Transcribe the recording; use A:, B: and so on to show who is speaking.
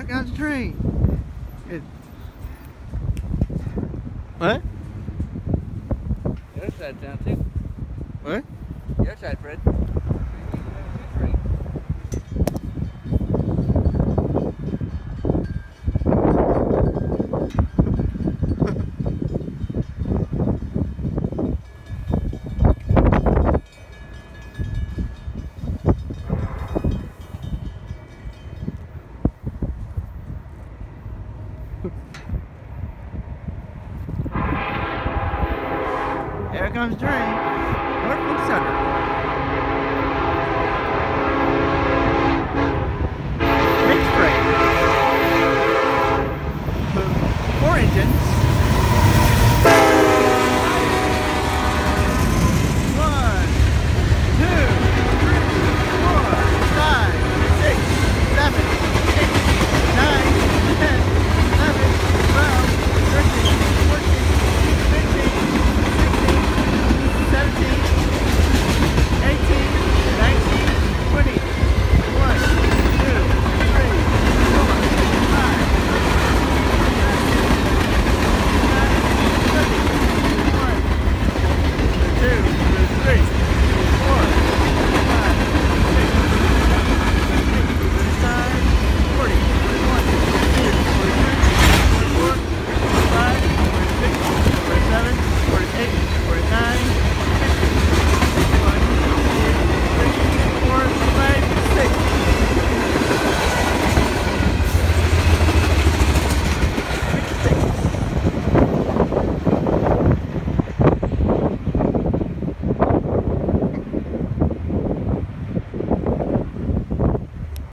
A: comes the train. It... What?
B: The other side's down too.
A: What?
B: The other side, Fred.
A: There comes the train. Norfolk Southern.